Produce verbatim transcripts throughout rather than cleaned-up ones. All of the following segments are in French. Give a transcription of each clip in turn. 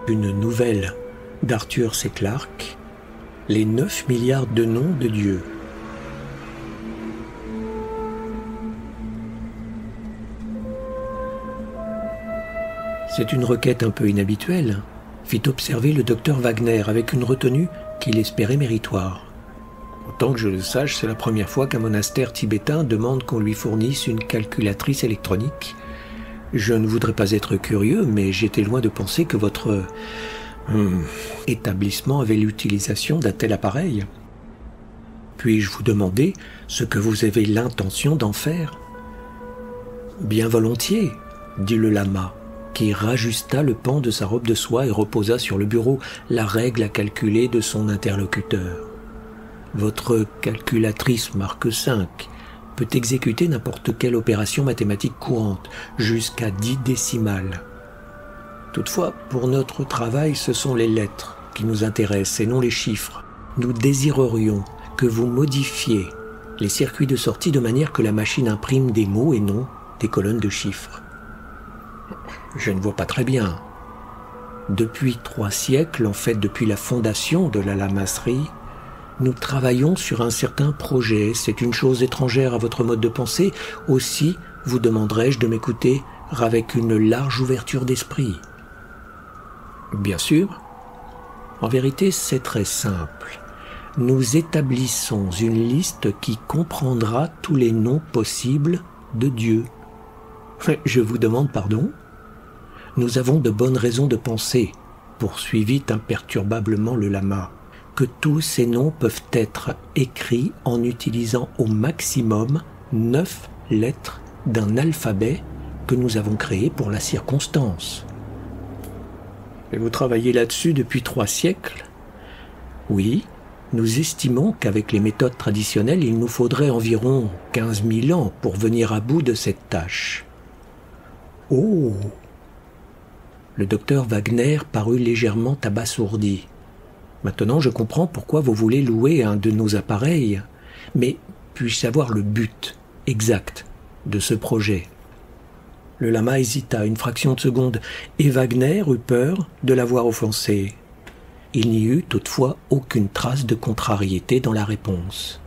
Une nouvelle d'Arthur C. Clarke, Les neuf milliards de noms de Dieu. C'est une requête un peu inhabituelle, fit observer le docteur Wagner avec une retenue qu'il espérait méritoire. Autant que je le sache, c'est la première fois qu'un monastère tibétain demande qu'on lui fournisse une calculatrice électronique. Je ne voudrais pas être curieux, mais j'étais loin de penser que votre hum, établissement avait l'utilisation d'un tel appareil. Puis-je vous demander ce que vous avez l'intention d'en faire ? Bien volontiers, dit le lama, qui rajusta le pan de sa robe de soie et reposa sur le bureau la règle à calculer de son interlocuteur. Votre calculatrice marque cinq peut exécuter n'importe quelle opération mathématique courante, jusqu'à dix décimales. Toutefois, pour notre travail, ce sont les lettres qui nous intéressent et non les chiffres. Nous désirerions que vous modifiez les circuits de sortie de manière que la machine imprime des mots et non des colonnes de chiffres. Je ne vois pas très bien. Depuis trois siècles, en fait depuis la fondation de la lamasserie, nous travaillons sur un certain projet. C'est une chose étrangère à votre mode de pensée. Aussi, vous demanderai-je de m'écouter avec une large ouverture d'esprit. Bien sûr. En vérité, c'est très simple. Nous établissons une liste qui comprendra tous les noms possibles de Dieu. Je vous demande pardon ? Nous avons de bonnes raisons de penser, poursuivit imperturbablement le lama, que tous ces noms peuvent être écrits en utilisant au maximum neuf lettres d'un alphabet que nous avons créé pour la circonstance. Et vous travaillez là-dessus depuis trois siècles ? Oui, nous estimons qu'avec les méthodes traditionnelles, il nous faudrait environ quinze mille ans pour venir à bout de cette tâche. Oh ! Le docteur Wagner parut légèrement abasourdi. Maintenant, je comprends pourquoi vous voulez louer un de nos appareils. Mais puis-je savoir le but exact de ce projet ? Le lama hésita une fraction de seconde, et Wagner eut peur de l'avoir offensé. Il n'y eut toutefois aucune trace de contrariété dans la réponse.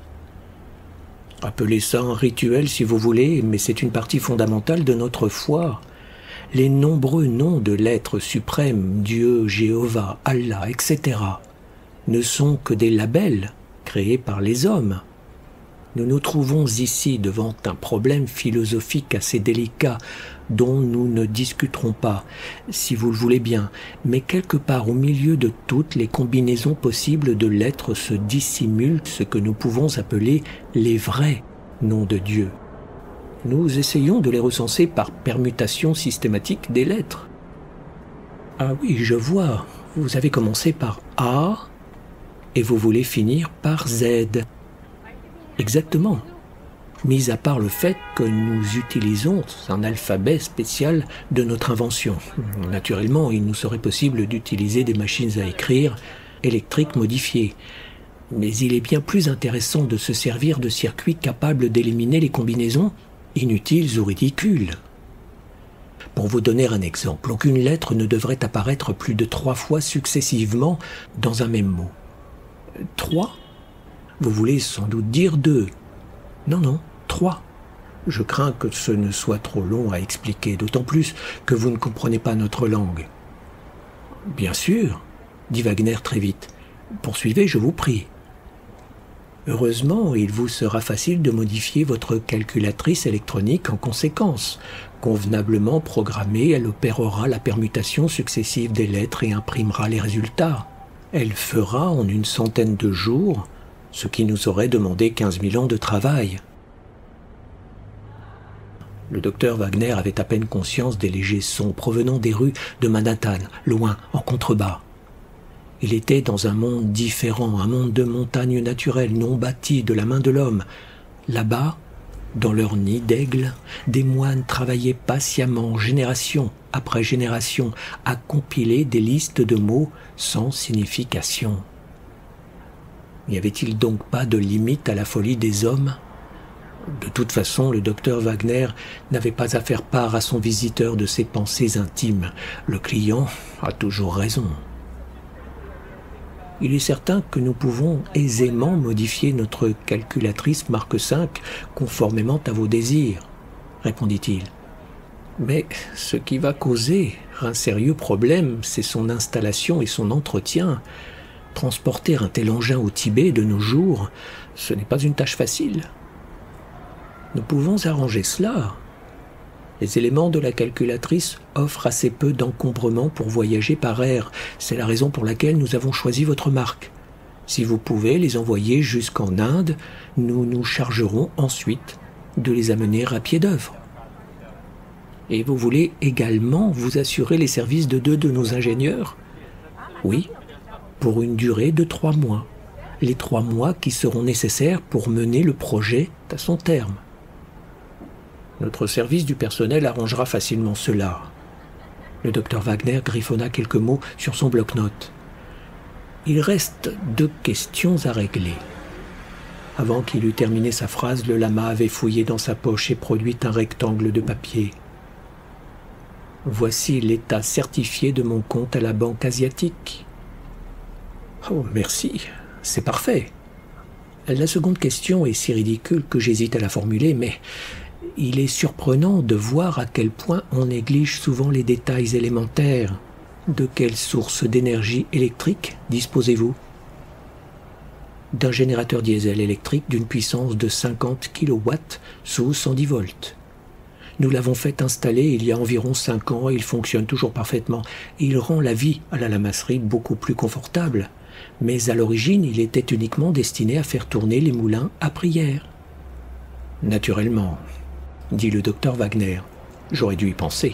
Appelez ça un rituel si vous voulez, mais c'est une partie fondamentale de notre foi. Les nombreux noms de l'être suprême, Dieu, Jéhovah, Allah, et cetera, ne sont que des labels créés par les hommes. Nous nous trouvons ici devant un problème philosophique assez délicat dont nous ne discuterons pas, si vous le voulez bien, mais quelque part au milieu de toutes les combinaisons possibles de lettres se dissimule ce que nous pouvons appeler les vrais noms de Dieu. Nous essayons de les recenser par permutation systématique des lettres. Ah oui, je vois, vous avez commencé par A et vous voulez finir par Z. Exactement. Mis à part le fait que nous utilisons un alphabet spécial de notre invention. Naturellement, il nous serait possible d'utiliser des machines à écrire électriques modifiées. Mais il est bien plus intéressant de se servir de circuits capables d'éliminer les combinaisons inutiles ou ridicules. Pour vous donner un exemple, aucune lettre ne devrait apparaître plus de trois fois successivement dans un même mot. Trois ? Vous voulez sans doute dire deux. Non, non, trois. Je crains que ce ne soit trop long à expliquer, d'autant plus que vous ne comprenez pas notre langue. Bien sûr, dit Wagner très vite. Poursuivez, je vous prie. Heureusement, il vous sera facile de modifier votre calculatrice électronique en conséquence. Convenablement programmée, elle opérera la permutation successive des lettres et imprimera les résultats. Elle fera en une centaine de jours ce qui nous aurait demandé quinze mille ans de travail. Le docteur Wagner avait à peine conscience des légers sons provenant des rues de Manhattan, loin, en contrebas. Il était dans un monde différent, un monde de montagnes naturelles non bâties de la main de l'homme. Là-bas, dans leur nid d'aigle, des moines travaillaient patiemment, génération après génération, à compiler des listes de mots sans signification. N'y avait-il donc pas de limite à la folie des hommes ? De toute façon, le docteur Wagner n'avait pas à faire part à son visiteur de ses pensées intimes. Le client a toujours raison. Il est certain que nous pouvons aisément modifier notre calculatrice Mark cinq conformément à vos désirs, répondit-il. Mais ce qui va causer un sérieux problème, c'est son installation et son entretien. Transporter un tel engin au Tibet de nos jours, ce n'est pas une tâche facile. Nous pouvons arranger cela. Les éléments de la calculatrice offrent assez peu d'encombrement pour voyager par air. C'est la raison pour laquelle nous avons choisi votre marque. Si vous pouvez les envoyer jusqu'en Inde, nous nous chargerons ensuite de les amener à pied d'œuvre. Et vous voulez également vous assurer les services de deux de nos ingénieurs? Oui, pour une durée de trois mois. Les trois mois qui seront nécessaires pour mener le projet à son terme. Notre service du personnel arrangera facilement cela. Le docteur Wagner griffonna quelques mots sur son bloc-notes. Il reste deux questions à régler. Avant qu'il eût terminé sa phrase, le lama avait fouillé dans sa poche et produit un rectangle de papier. Voici l'état certifié de mon compte à la banque asiatique. Oh, merci, c'est parfait. La seconde question est si ridicule que j'hésite à la formuler, mais il est surprenant de voir à quel point on néglige souvent les détails élémentaires. De quelle source d'énergie électrique disposez-vous? D'un générateur diesel électrique d'une puissance de cinquante kilowatts sous cent dix volts. Nous l'avons fait installer il y a environ cinq ans et il fonctionne toujours parfaitement. Il rend la vie à la lamasserie beaucoup plus confortable. Mais à l'origine, il était uniquement destiné à faire tourner les moulins à prière. Naturellement, dit le docteur Wagner. J'aurais dû y penser.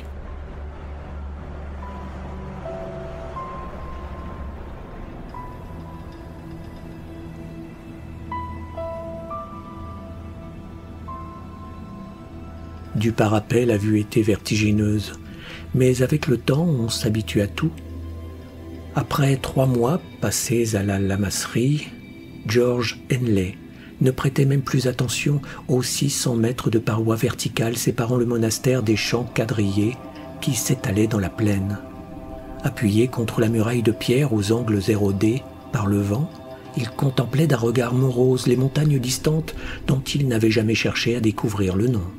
Du parapet, la vue était vertigineuse, mais avec le temps, on s'habitue à tout. Après trois mois passés à la lamasserie, George Henley ne prêtait même plus attention aux six cents mètres de parois verticales séparant le monastère des champs quadrillés qui s'étalaient dans la plaine. Appuyé contre la muraille de pierre aux angles érodés par le vent, il contemplait d'un regard morose les montagnes distantes dont il n'avait jamais cherché à découvrir le nom.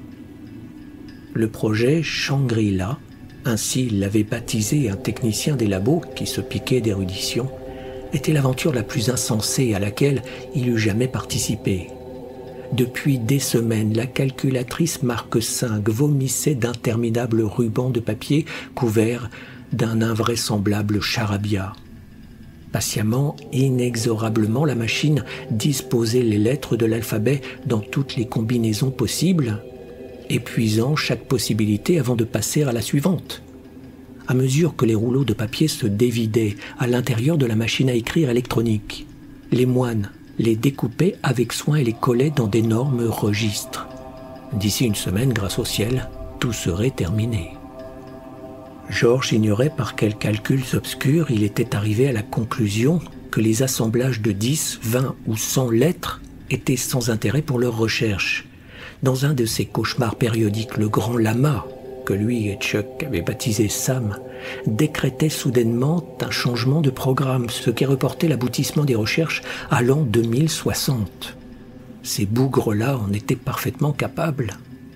Le projet Shangri-La, ainsi l'avait baptisé un technicien des labos qui se piquait d'érudition, était l'aventure la plus insensée à laquelle il eût jamais participé. Depuis des semaines, la calculatrice Mark cinq vomissait d'interminables rubans de papier couverts d'un invraisemblable charabia. Patiemment, inexorablement, la machine disposait les lettres de l'alphabet dans toutes les combinaisons possibles, épuisant chaque possibilité avant de passer à la suivante. À mesure que les rouleaux de papier se dévidaient à l'intérieur de la machine à écrire électronique, les moines les découpaient avec soin et les collaient dans d'énormes registres. D'ici une semaine, grâce au ciel, tout serait terminé. Georges ignorait par quels calculs obscurs il était arrivé à la conclusion que les assemblages de dix, vingt ou cent lettres étaient sans intérêt pour leur recherche. Dans un de ses cauchemars périodiques, le grand lama, que lui et Chuck avaient baptisé Sam, décrétait soudainement un changement de programme, ce qui reportait l'aboutissement des recherches à l'an deux mille soixante. Ces bougres-là en étaient parfaitement capables.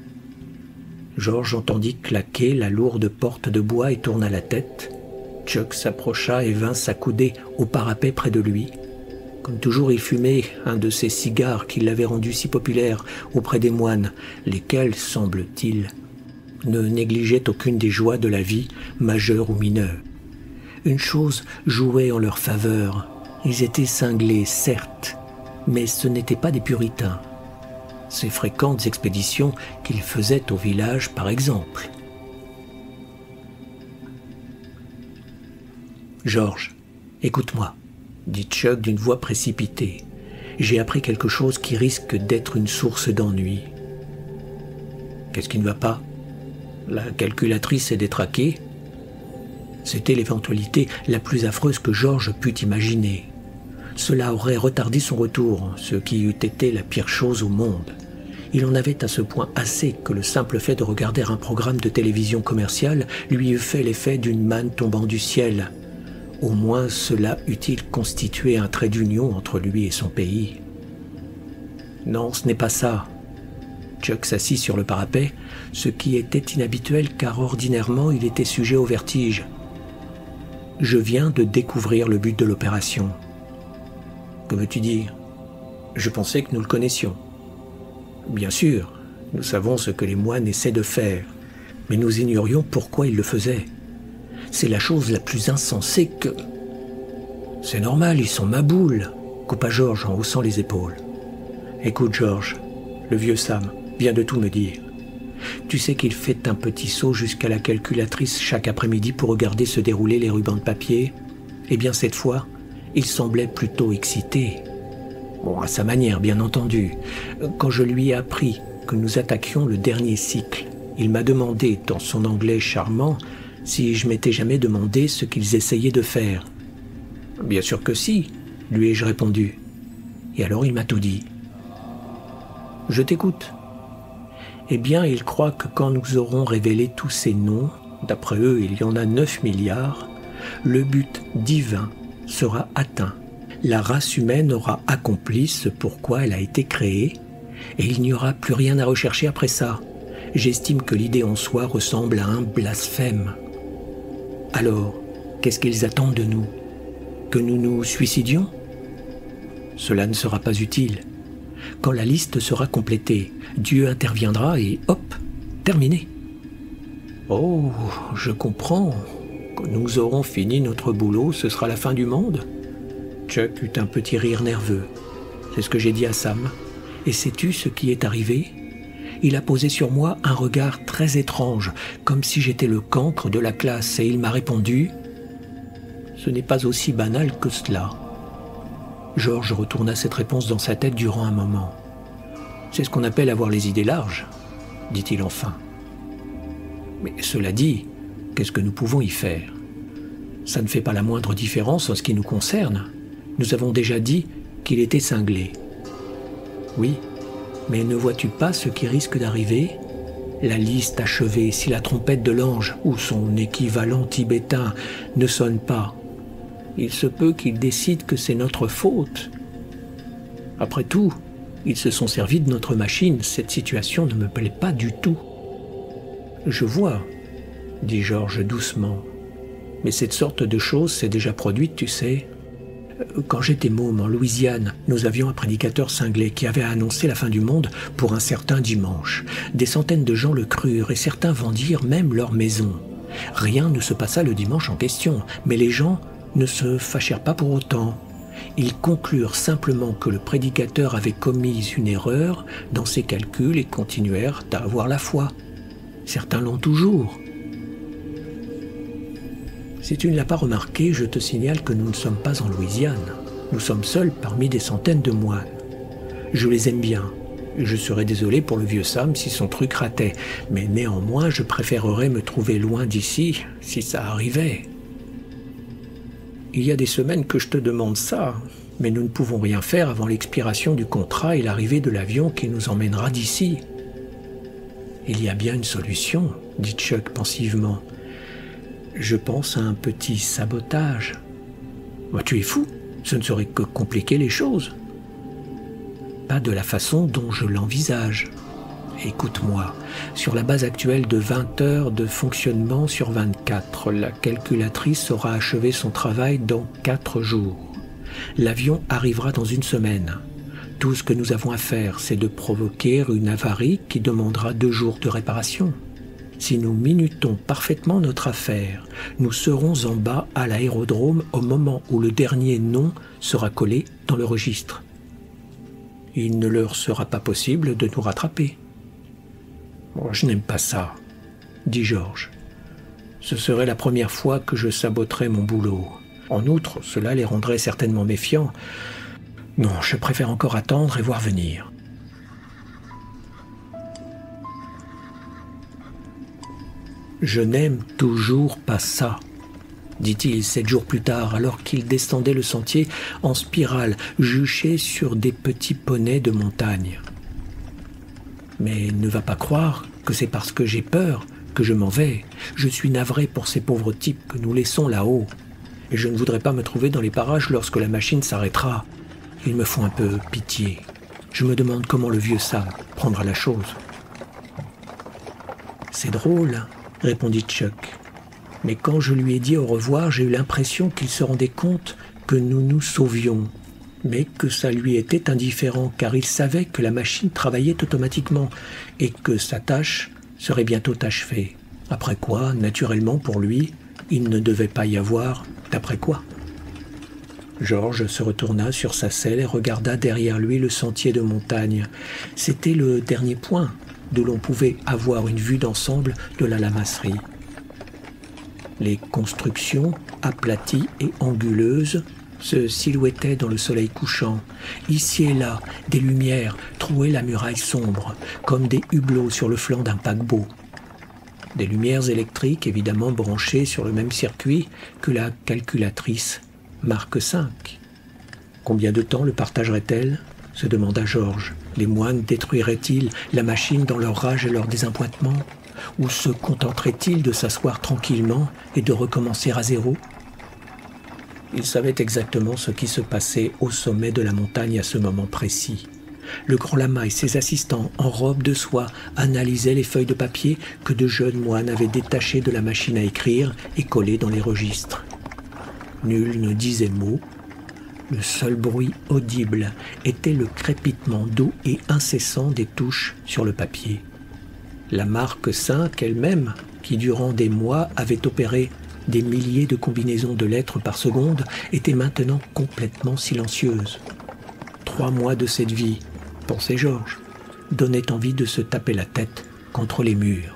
Georges entendit claquer la lourde porte de bois et tourna la tête. Chuck s'approcha et vint s'accouder au parapet près de lui. Comme toujours, il fumait un de ces cigares qui l'avaient rendu si populaire auprès des moines, lesquels, semble-t-il, ne négligeaient aucune des joies de la vie, majeure ou mineure. Une chose jouait en leur faveur. Ils étaient cinglés, certes, mais ce n'étaient pas des puritains. Ces fréquentes expéditions qu'ils faisaient au village, par exemple. « Georges, écoute-moi, » dit Chuck d'une voix précipitée. « J'ai appris quelque chose qui risque d'être une source d'ennui. »« Qu'est-ce qui ne va pas ? La calculatrice est détraquée ?» C'était l'éventualité la plus affreuse que Georges put imaginer. Cela aurait retardé son retour, ce qui eût été la pire chose au monde. Il en avait à ce point assez que le simple fait de regarder un programme de télévision commerciale lui eût fait l'effet d'une manne tombant du ciel. Au moins cela eût-il constitué un trait d'union entre lui et son pays. Non, ce n'est pas ça. Chuck s'assit sur le parapet, ce qui était inhabituel car ordinairement il était sujet au vertige. Je viens de découvrir le but de l'opération. Que veux-tu dire? Je pensais que nous le connaissions. Bien sûr, nous savons ce que les moines essaient de faire, mais nous ignorions pourquoi ils le faisaient. C'est la chose la plus insensée que... C'est normal, ils sont ma boule, coupa George en haussant les épaules. Écoute George, le vieux Sam vient de tout me dire. Tu sais qu'il fait un petit saut jusqu'à la calculatrice chaque après-midi pour regarder se dérouler les rubans de papier? Eh bien cette fois, il semblait plutôt excité. Bon, à sa manière, bien entendu. Quand je lui ai appris que nous attaquions le dernier cycle, il m'a demandé, dans son anglais charmant, si je m'étais jamais demandé ce qu'ils essayaient de faire. Bien sûr que si, lui ai-je répondu. Et alors il m'a tout dit. Je t'écoute. Eh bien, ils croient que quand nous aurons révélé tous ces noms, d'après eux, il y en a neuf milliards, le but divin sera atteint. La race humaine aura accompli ce pourquoi elle a été créée, et il n'y aura plus rien à rechercher après ça. J'estime que l'idée en soi ressemble à un blasphème. Alors, qu'est-ce qu'ils attendent de nous? Que nous nous suicidions? Cela ne sera pas utile. Quand la liste sera complétée, Dieu interviendra et hop, terminé. Oh, je comprends. Quand nous aurons fini notre boulot, ce sera la fin du monde. Chuck eut un petit rire nerveux. C'est ce que j'ai dit à Sam. Et sais-tu ce qui est arrivé? Il a posé sur moi un regard très étrange, comme si j'étais le cancre de la classe, et il m'a répondu « Ce n'est pas aussi banal que cela. » George retourna cette réponse dans sa tête durant un moment. « C'est ce qu'on appelle avoir les idées larges, » dit-il enfin. « Mais cela dit, qu'est-ce que nous pouvons y faire? Ça ne fait pas la moindre différence en ce qui nous concerne. Nous avons déjà dit qu'il était cinglé. » Oui, mais ne vois-tu pas ce qui risque d'arriver? La liste achevée, si la trompette de l'ange ou son équivalent tibétain ne sonne pas, il se peut qu'ils décident que c'est notre faute. Après tout, ils se sont servis de notre machine. Cette situation ne me plaît pas du tout. Je vois, dit George doucement. Mais cette sorte de chose s'est déjà produite, tu sais. Quand j'étais môme en Louisiane, nous avions un prédicateur cinglé qui avait annoncé la fin du monde pour un certain dimanche. Des centaines de gens le crurent et certains vendirent même leur maison. Rien ne se passa le dimanche en question, mais les gens ne se fâchèrent pas pour autant. Ils conclurent simplement que le prédicateur avait commis une erreur dans ses calculs et continuèrent à avoir la foi. Certains l'ont toujours. Si tu ne l'as pas remarqué, je te signale que nous ne sommes pas en Louisiane. Nous sommes seuls parmi des centaines de moines. Je les aime bien. Je serais désolé pour le vieux Sam si son truc ratait, mais néanmoins je préférerais me trouver loin d'ici si ça arrivait. Il y a des semaines que je te demande ça, mais nous ne pouvons rien faire avant l'expiration du contrat et l'arrivée de l'avion qui nous emmènera d'ici. Il y a bien une solution, dit Chuck pensivement. Je pense à un petit sabotage. Bah, tu es fou, ce ne serait que compliquer les choses. Pas de la façon dont je l'envisage. Écoute-moi, sur la base actuelle de vingt heures de fonctionnement sur vingt-quatre, la calculatrice aura achevé son travail dans quatre jours. L'avion arrivera dans une semaine. Tout ce que nous avons à faire, c'est de provoquer une avarie qui demandera deux jours de réparation. Si nous minutons parfaitement notre affaire, nous serons en bas à l'aérodrome au moment où le dernier nom sera collé dans le registre. Il ne leur sera pas possible de nous rattraper. Oh, je n'aime pas ça, dit George. Ce serait la première fois que je saboterais mon boulot. En outre, cela les rendrait certainement méfiants. Non, je préfère encore attendre et voir venir. Je n'aime toujours pas ça, dit-il sept jours plus tard, alors qu'il descendait le sentier en spirale, juché sur des petits poneys de montagne. Mais ne va pas croire que c'est parce que j'ai peur que je m'en vais. Je suis navré pour ces pauvres types que nous laissons là-haut. Et je ne voudrais pas me trouver dans les parages lorsque la machine s'arrêtera. Ils me font un peu pitié. Je me demande comment le vieux Sam prendra la chose. « C'est drôle, » répondit Chuck. Mais quand je lui ai dit au revoir, j'ai eu l'impression qu'il se rendait compte que nous nous sauvions, mais que ça lui était indifférent, car il savait que la machine travaillait automatiquement et que sa tâche serait bientôt achevée. Après quoi, naturellement pour lui, il ne devait pas y avoir d'après quoi. George se retourna sur sa selle et regarda derrière lui le sentier de montagne. C'était le dernier point d'où l'on pouvait avoir une vue d'ensemble de la lamasserie. Les constructions, aplaties et anguleuses, se silhouettaient dans le soleil couchant. Ici et là, des lumières trouaient la muraille sombre, comme des hublots sur le flanc d'un paquebot. Des lumières électriques, évidemment branchées sur le même circuit que la calculatrice Mark cinq. Combien de temps le partagerait-elle ? Se demanda George. Les moines détruiraient-ils la machine dans leur rage et leur désappointement ? Ou se contenteraient-ils de s'asseoir tranquillement et de recommencer à zéro ? Il savait exactement ce qui se passait au sommet de la montagne à ce moment précis. Le grand lama et ses assistants en robe de soie analysaient les feuilles de papier que de jeunes moines avaient détachées de la machine à écrire et collées dans les registres. Nul ne disait mot. Le seul bruit audible était le crépitement doux et incessant des touches sur le papier. La Mark cinq elle-même, qui durant des mois avait opéré des milliers de combinaisons de lettres par seconde, était maintenant complètement silencieuse. Trois mois de cette vie, pensait George, donnaient envie de se taper la tête contre les murs.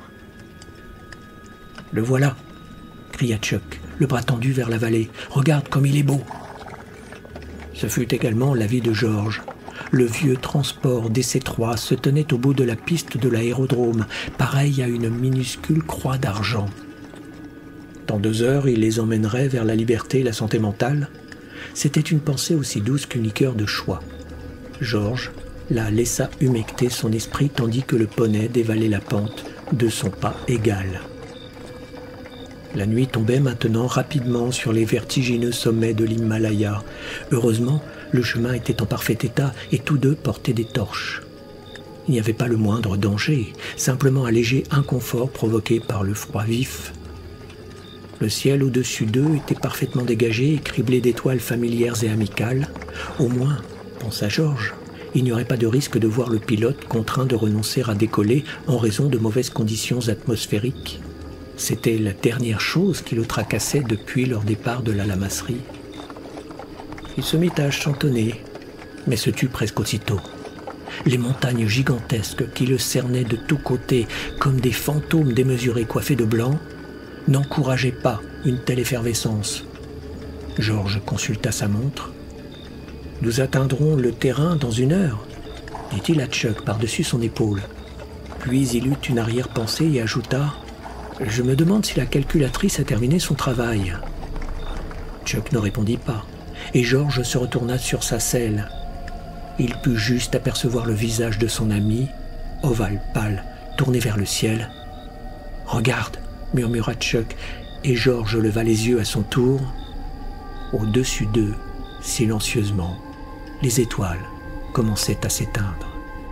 « Le voilà !» cria Chuck, le bras tendu vers la vallée. « Regarde comme il est beau !» Ce fut également l'avis de George. Le vieux transport D C trois se tenait au bout de la piste de l'aérodrome, pareil à une minuscule croix d'argent. Dans deux heures, il les emmènerait vers la liberté et la santé mentale. C'était une pensée aussi douce qu'une liqueur de choix. George la laissa humecter son esprit tandis que le poney dévalait la pente de son pas égal. La nuit tombait maintenant rapidement sur les vertigineux sommets de l'Himalaya. Heureusement, le chemin était en parfait état et tous deux portaient des torches. Il n'y avait pas le moindre danger, simplement un léger inconfort provoqué par le froid vif. Le ciel au-dessus d'eux était parfaitement dégagé et criblé d'étoiles familières et amicales. Au moins, pensa George, il n'y aurait pas de risque de voir le pilote contraint de renoncer à décoller en raison de mauvaises conditions atmosphériques. C'était la dernière chose qui le tracassait depuis leur départ de la lamasserie. Il se mit à chantonner, mais se tut presque aussitôt. Les montagnes gigantesques qui le cernaient de tous côtés comme des fantômes démesurés coiffés de blanc n'encourageaient pas une telle effervescence. George consulta sa montre. « Nous atteindrons le terrain dans une heure », dit-il à Chuck par-dessus son épaule. Puis il eut une arrière-pensée et ajouta « Je me demande si la calculatrice a terminé son travail. » Chuck ne répondit pas, et George se retourna sur sa selle. Il put juste apercevoir le visage de son ami, ovale pâle, tourné vers le ciel. « Regarde !» murmura Chuck, et George leva les yeux à son tour. Au-dessus d'eux, silencieusement, les étoiles commençaient à s'éteindre.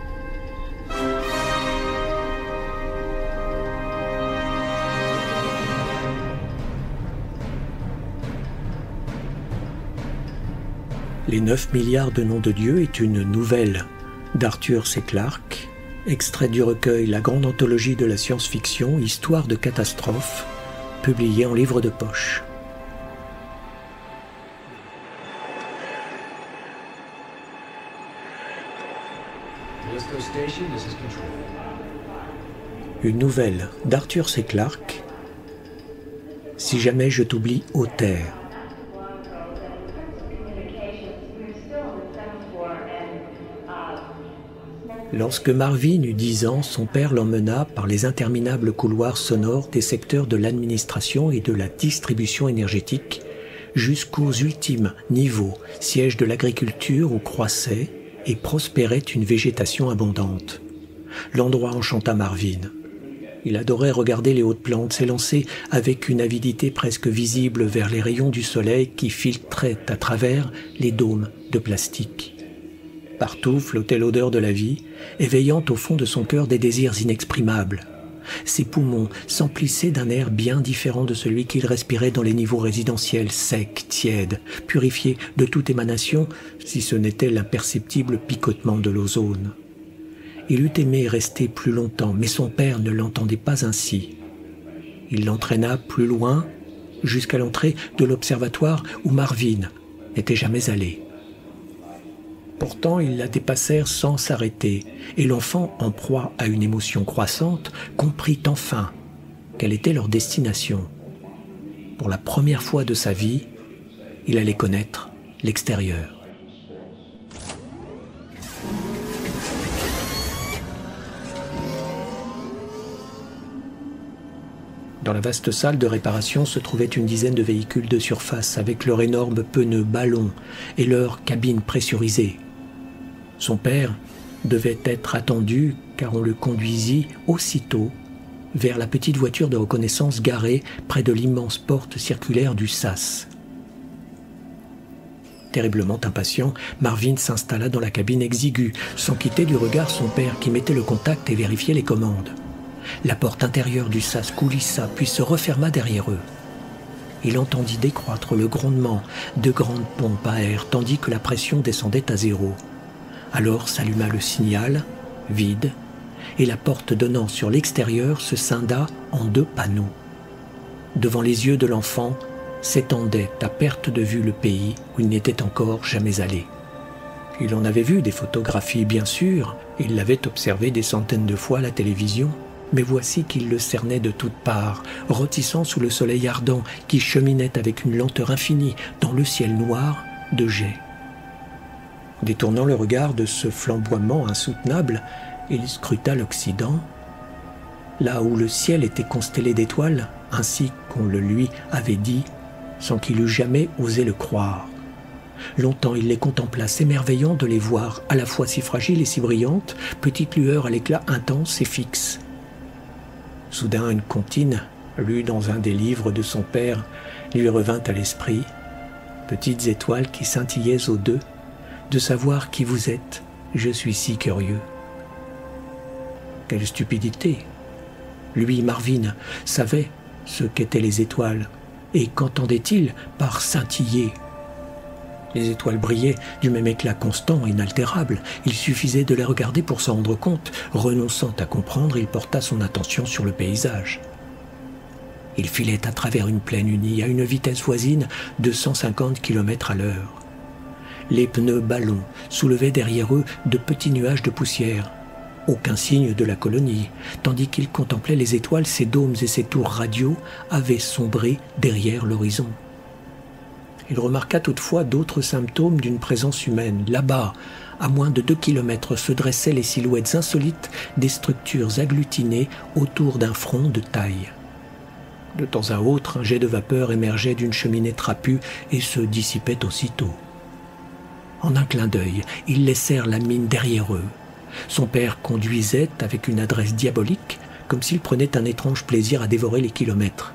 Les neuf milliards de noms de Dieu est une nouvelle d'Arthur C. Clarke, extrait du recueil La grande anthologie de la science-fiction, Histoire de catastrophe, publié en livre de poche. Une nouvelle d'Arthur C. Clarke, Si jamais je t'oublie, ô terre. Lorsque Marvin eut dix ans, son père l'emmena par les interminables couloirs sonores des secteurs de l'administration et de la distribution énergétique jusqu'aux ultimes niveaux, sièges de l'agriculture où croissait et prospérait une végétation abondante. l'endroit enchanta Marvin. Il adorait regarder les hautes plantes s'élancer avec une avidité presque visible vers les rayons du soleil qui filtraient à travers les dômes de plastique. Partout flottait l'odeur de la vie, éveillant au fond de son cœur des désirs inexprimables. Ses poumons s'emplissaient d'un air bien différent de celui qu'il respirait dans les niveaux résidentiels, secs, tièdes, purifiés de toute émanation, si ce n'était l'imperceptible picotement de l'ozone. Il eût aimé rester plus longtemps, mais son père ne l'entendait pas ainsi. Il l'entraîna plus loin, jusqu'à l'entrée de l'observatoire où Marvin n'était jamais allé. Pourtant, ils la dépassèrent sans s'arrêter, et l'enfant, en proie à une émotion croissante, comprit enfin quelle était leur destination. Pour la première fois de sa vie, il allait connaître l'extérieur. Dans la vaste salle de réparation se trouvaient une dizaine de véhicules de surface avec leurs énormes pneus ballons et leurs cabines pressurisées. Son père devait être attendu car on le conduisit aussitôt vers la petite voiture de reconnaissance garée près de l'immense porte circulaire du S A S. Terriblement impatient, Marvin s'installa dans la cabine exiguë, sans quitter du regard son père qui mettait le contact et vérifiait les commandes. La porte intérieure du S A S coulissa puis se referma derrière eux. Il entendit décroître le grondement de grandes pompes à air tandis que la pression descendait à zéro. Alors s'alluma le signal, vide, et la porte donnant sur l'extérieur se scinda en deux panneaux. Devant les yeux de l'enfant s'étendait à perte de vue le pays où il n'était encore jamais allé. Il en avait vu des photographies, bien sûr, il l'avait observé des centaines de fois à la télévision, mais voici qu'il le cernait de toutes parts, rôtissant sous le soleil ardent qui cheminait avec une lenteur infinie dans le ciel noir de jais. Détournant le regard de ce flamboiement insoutenable, il scruta l'Occident, là où le ciel était constellé d'étoiles, ainsi qu'on le lui avait dit, sans qu'il eût jamais osé le croire. Longtemps il les contempla, s'émerveillant de les voir, à la fois si fragiles et si brillantes, petites lueurs à l'éclat intense et fixe. Soudain une comptine, lue dans un des livres de son père, lui revint à l'esprit. Petites étoiles qui scintillaient aux deux, de savoir qui vous êtes, je suis si curieux. Quelle stupidité! Lui, Marvin, savait ce qu'étaient les étoiles, et qu'entendait-il par scintiller? Les étoiles brillaient du même éclat constant, inaltérable. Il suffisait de les regarder pour s'en rendre compte. Renonçant à comprendre, il porta son attention sur le paysage. Il filait à travers une plaine unie à une vitesse voisine de cent cinquante kilomètres à l'heure. Les pneus ballons soulevaient derrière eux de petits nuages de poussière. Aucun signe de la colonie, tandis qu'il contemplait les étoiles, ses dômes et ses tours radio avaient sombré derrière l'horizon. Il remarqua toutefois d'autres symptômes d'une présence humaine. Là-bas, à moins de deux kilomètres, se dressaient les silhouettes insolites des structures agglutinées autour d'un front de taille. De temps à autre, un jet de vapeur émergeait d'une cheminée trapue et se dissipait aussitôt. En un clin d'œil, ils laissèrent la mine derrière eux. Son père conduisait avec une adresse diabolique, comme s'il prenait un étrange plaisir à dévorer les kilomètres.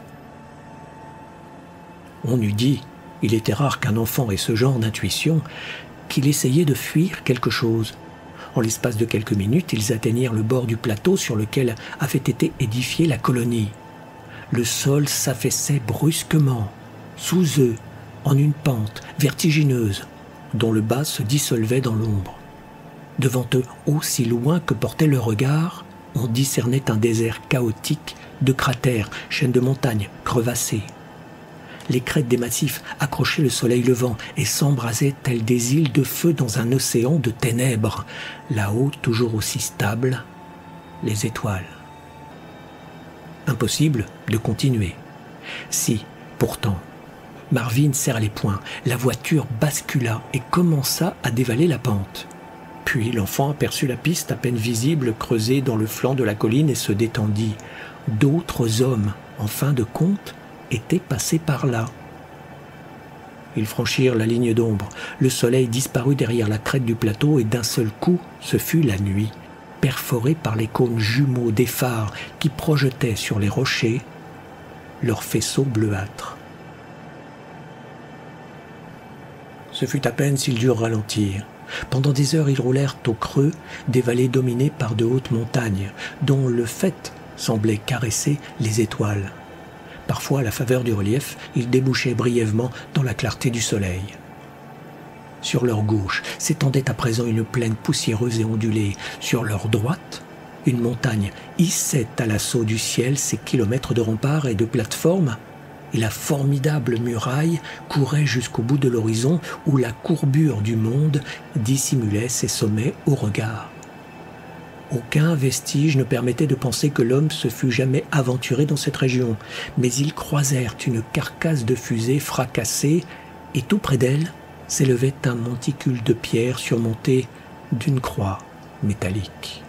On eût dit, il était rare qu'un enfant ait ce genre d'intuition, qu'il essayait de fuir quelque chose. En l'espace de quelques minutes, ils atteignirent le bord du plateau sur lequel avait été édifiée la colonie. Le sol s'affaissait brusquement, sous eux, en une pente vertigineuse, dont le bas se dissolvait dans l'ombre. Devant eux, aussi loin que portait le regard, on discernait un désert chaotique de cratères, chaînes de montagnes crevassées. Les crêtes des massifs accrochaient le soleil levant et s'embrasaient telles des îles de feu dans un océan de ténèbres. Là-haut, toujours aussi stable, les étoiles. Impossible de continuer. Si, pourtant, Marvin serra les poings, la voiture bascula et commença à dévaler la pente. Puis l'enfant aperçut la piste à peine visible creusée dans le flanc de la colline et se détendit. D'autres hommes, en fin de compte, étaient passés par là. Ils franchirent la ligne d'ombre. Le soleil disparut derrière la crête du plateau et d'un seul coup, ce fut la nuit. perforés par les cônes jumeaux des phares qui projetaient sur les rochers leurs faisceaux bleuâtres. Ce fut à peine s'ils durent ralentir. Pendant des heures, ils roulèrent au creux des vallées dominées par de hautes montagnes, dont le faîte semblait caresser les étoiles. Parfois, à la faveur du relief, ils débouchaient brièvement dans la clarté du soleil. Sur leur gauche s'étendait à présent une plaine poussiéreuse et ondulée. Sur leur droite, une montagne hissait à l'assaut du ciel ses kilomètres de remparts et de plateformes, et la formidable muraille courait jusqu'au bout de l'horizon où la courbure du monde dissimulait ses sommets au regard. Aucun vestige ne permettait de penser que l'homme se fût jamais aventuré dans cette région, mais ils croisèrent une carcasse de fusée fracassée, et tout près d'elle s'élevait un monticule de pierre surmonté d'une croix métallique.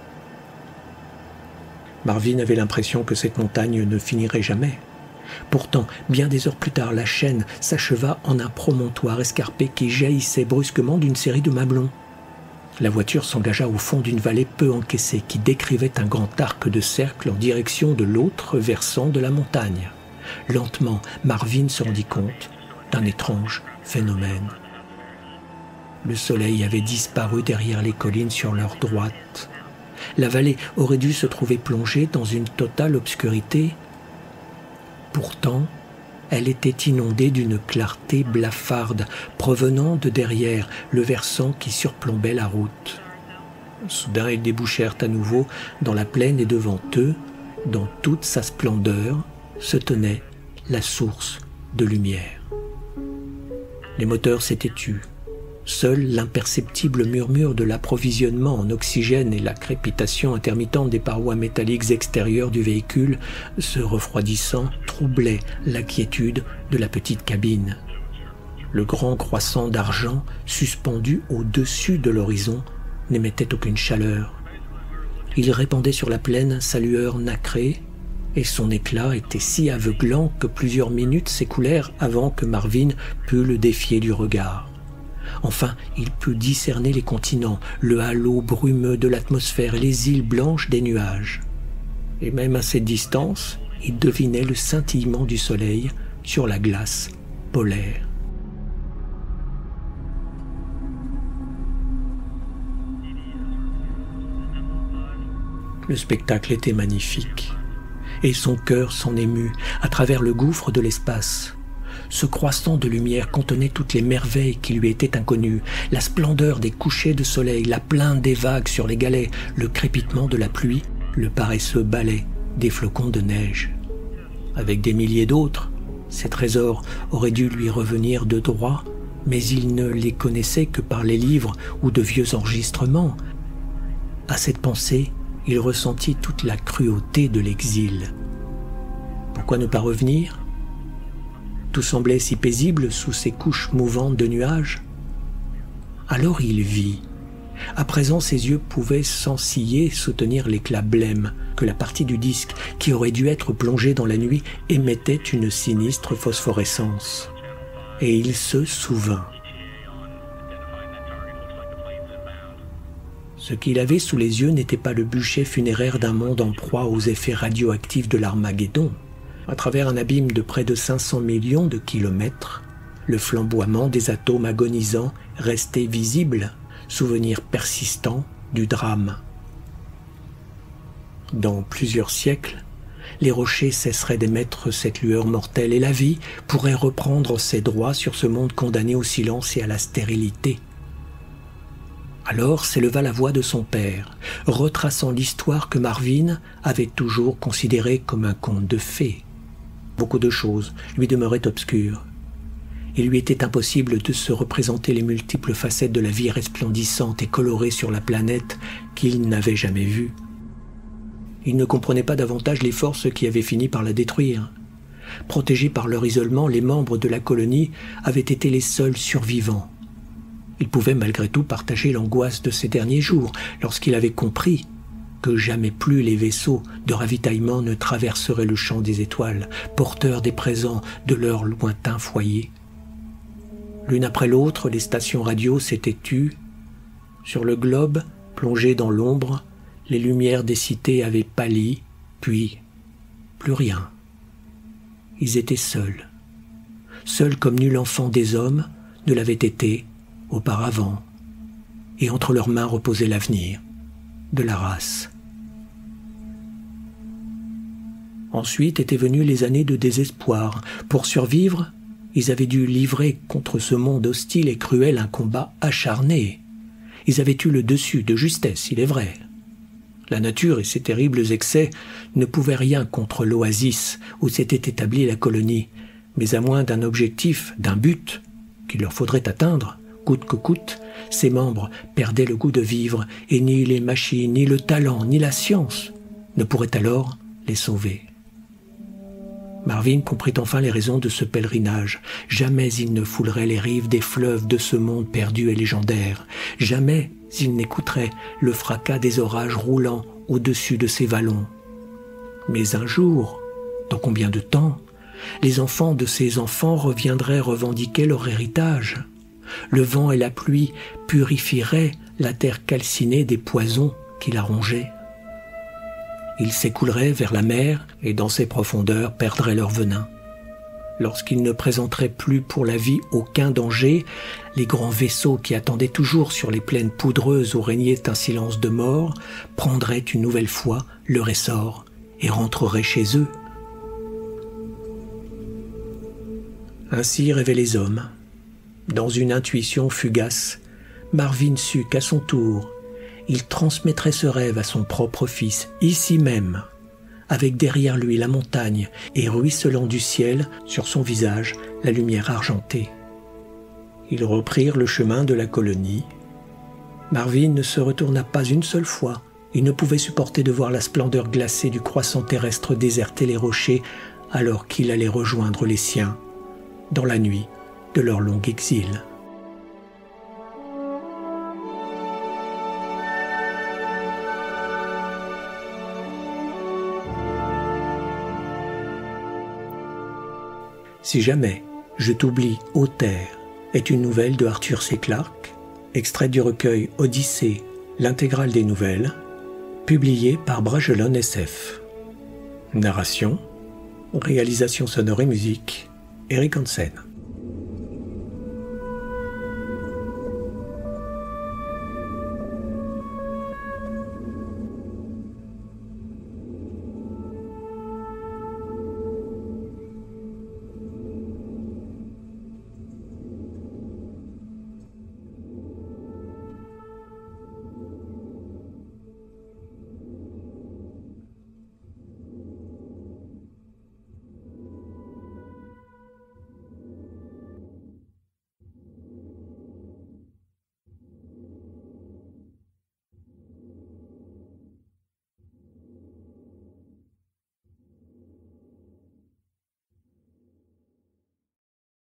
Marvin avait l'impression que cette montagne ne finirait jamais. Pourtant, bien des heures plus tard, la chaîne s'acheva en un promontoire escarpé qui jaillissait brusquement d'une série de mamelons. La voiture s'engagea au fond d'une vallée peu encaissée qui décrivait un grand arc de cercle en direction de l'autre versant de la montagne. Lentement, Marvin se rendit compte d'un étrange phénomène. Le soleil avait disparu derrière les collines sur leur droite. La vallée aurait dû se trouver plongée dans une totale obscurité. Pourtant, elle était inondée d'une clarté blafarde provenant de derrière le versant qui surplombait la route. Soudain, ils débouchèrent à nouveau dans la plaine et devant eux, dans toute sa splendeur, se tenait la source de lumière. Les moteurs s'étaient tus. Seul l'imperceptible murmure de l'approvisionnement en oxygène et la crépitation intermittente des parois métalliques extérieures du véhicule, se refroidissant, troublait la quiétude de la petite cabine. Le grand croissant d'argent, suspendu au-dessus de l'horizon, n'émettait aucune chaleur. Il répandait sur la plaine sa lueur nacrée, et son éclat était si aveuglant que plusieurs minutes s'écoulèrent avant que Marvin pût le défier du regard. Enfin, il put discerner les continents, le halo brumeux de l'atmosphère et les îles blanches des nuages. Et même à cette distance, il devinait le scintillement du soleil sur la glace polaire. Le spectacle était magnifique, et son cœur s'en émut à travers le gouffre de l'espace. Ce croissant de lumière contenait toutes les merveilles qui lui étaient inconnues, la splendeur des couchers de soleil, la plainte des vagues sur les galets, le crépitement de la pluie, le paresseux balai des flocons de neige. Avec des milliers d'autres, ces trésors auraient dû lui revenir de droit, mais il ne les connaissait que par les livres ou de vieux enregistrements. À cette pensée, il ressentit toute la cruauté de l'exil. Pourquoi ne pas revenir ? Tout semblait si paisible sous ces couches mouvantes de nuages. Alors il vit. À présent, ses yeux pouvaient sans ciller soutenir l'éclat blême que la partie du disque, qui aurait dû être plongée dans la nuit, émettait une sinistre phosphorescence. Et il se souvint. Ce qu'il avait sous les yeux n'était pas le bûcher funéraire d'un monde en proie aux effets radioactifs de l'Armageddon. À travers un abîme de près de cinq cents millions de kilomètres, le flamboiement des atomes agonisants restait visible, souvenir persistant du drame. Dans plusieurs siècles, les rochers cesseraient d'émettre cette lueur mortelle et la vie pourrait reprendre ses droits sur ce monde condamné au silence et à la stérilité. Alors s'éleva la voix de son père, retraçant l'histoire que Marvin avait toujours considérée comme un conte de fées. Beaucoup de choses lui demeuraient obscures. Il lui était impossible de se représenter les multiples facettes de la vie resplendissante et colorée sur la planète qu'il n'avait jamais vue. Il ne comprenait pas davantage les forces qui avaient fini par la détruire. Protégés par leur isolement, les membres de la colonie avaient été les seuls survivants. Il pouvait malgré tout partager l'angoisse de ces derniers jours lorsqu'il avait compris que jamais plus les vaisseaux de ravitaillement ne traverseraient le champ des étoiles, porteurs des présents de leur lointain foyer. L'une après l'autre, les stations radio s'étaient tues. Sur le globe, plongé dans l'ombre, les lumières des cités avaient pâli, puis plus rien. Ils étaient seuls, seuls comme nul enfant des hommes ne l'avait été auparavant, et entre leurs mains reposait l'avenir de la race. Ensuite étaient venues les années de désespoir. Pour survivre, ils avaient dû livrer contre ce monde hostile et cruel un combat acharné. Ils avaient eu le dessus de justesse, il est vrai. La nature et ses terribles excès ne pouvaient rien contre l'oasis où s'était établie la colonie, mais à moins d'un objectif, d'un but qu'il leur faudrait atteindre, coûte que coûte, ses membres perdaient le goût de vivre et ni les machines, ni le talent, ni la science ne pourraient alors les sauver. Marvin comprit enfin les raisons de ce pèlerinage. Jamais il ne foulerait les rives des fleuves de ce monde perdu et légendaire. Jamais il n'écouterait le fracas des orages roulant au-dessus de ces vallons. Mais un jour, dans combien de temps, les enfants de ces enfants reviendraient revendiquer leur héritage. Le vent et la pluie purifieraient la terre calcinée des poisons qui la rongeaient. Ils s'écouleraient vers la mer et dans ses profondeurs perdraient leur venin. Lorsqu'ils ne présenteraient plus pour la vie aucun danger, les grands vaisseaux qui attendaient toujours sur les plaines poudreuses où régnait un silence de mort prendraient une nouvelle fois leur essor et rentreraient chez eux. Ainsi rêvaient les hommes. Dans une intuition fugace, Marvin sut qu'à son tour, il transmettrait ce rêve à son propre fils, ici même, avec derrière lui la montagne et ruisselant du ciel sur son visage la lumière argentée. Ils reprirent le chemin de la colonie. Marvin ne se retourna pas une seule fois. Il ne pouvait supporter de voir la splendeur glacée du croissant terrestre déserter les rochers alors qu'il allait rejoindre les siens dans la nuit de leur long exil. Si jamais je t'oublie, ô terre, est une nouvelle de Arthur C. Clarke, extrait du recueil Odyssée, l'intégrale des nouvelles, publié par Bragelonne S F. Narration, réalisation sonore et musique, Eric Hansen.